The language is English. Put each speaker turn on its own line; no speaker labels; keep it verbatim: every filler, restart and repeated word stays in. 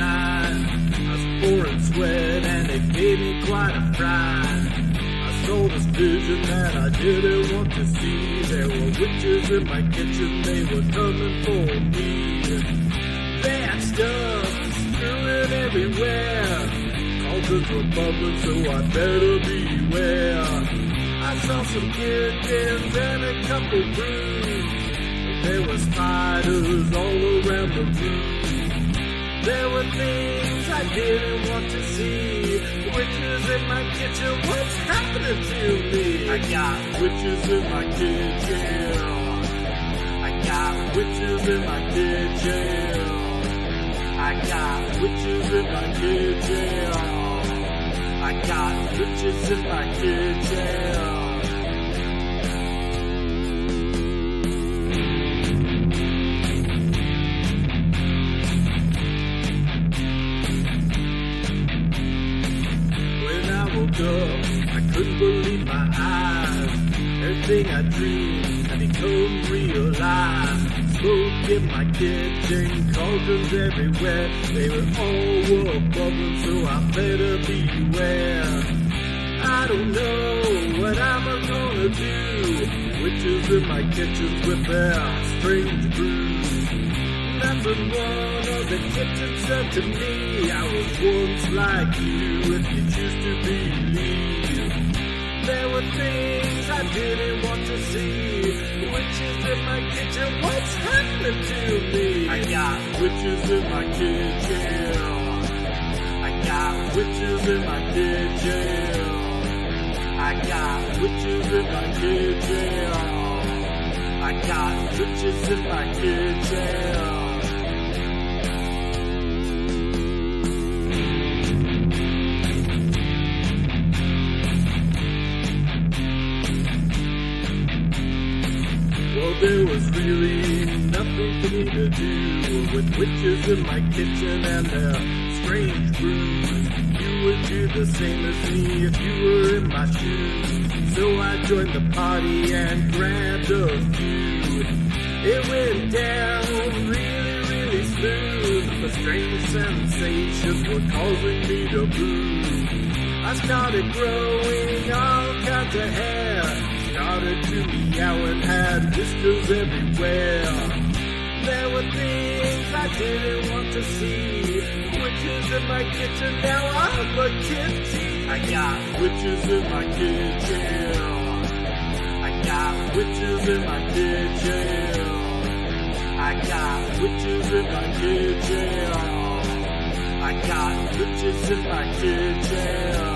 night. I was pouring sweat and it gave me quite a fright. I saw this vision that I didn't want to see. There were witches in my kitchen, they were coming for me. Bad stuff spewing everywhere. Cauldrons were bubbling, so I better beware. I saw some kittens and a couple brews. There were spiders all around the room. There were things I didn't want to see. Witches in my kitchen, what's happening to me? I got witches in my kitchen. I got witches in my kitchen. I got witches in my kitchen. I got witches in my kitchen. Up, I couldn't believe my eyes. Everything I dreamed had become real life. Smoke in my kitchen, cauldrons everywhere. They were all were bubbling, so I better beware. I don't know what I'm gonna do. Witches in my kitchen with their strange brews. That's when one of the kittens said to me, I was once like you if you choose to believe. There were things I didn't want to see. Witches in my kitchen, what's happening to me? I got witches in my kitchen. I got witches in my kitchen. I got witches in my kitchen. I got witches in my kitchen. Well, there was really nothing for me to do with witches in my kitchen and their strange brews. You would do the same as me if you were in my shoes. So I joined the party and grabbed a few. It went down really, really smooth. The strange sensations were causing me to bruise. I started growing all kinds of hair. Started to meow and had whiskers everywhere. There were things I didn't want to see. Witches in my kitchen, now I'm a kitty. I got witches in my kitchen. I got witches in my kitchen. I got witches in my kitchen. I got witches in my kitchen.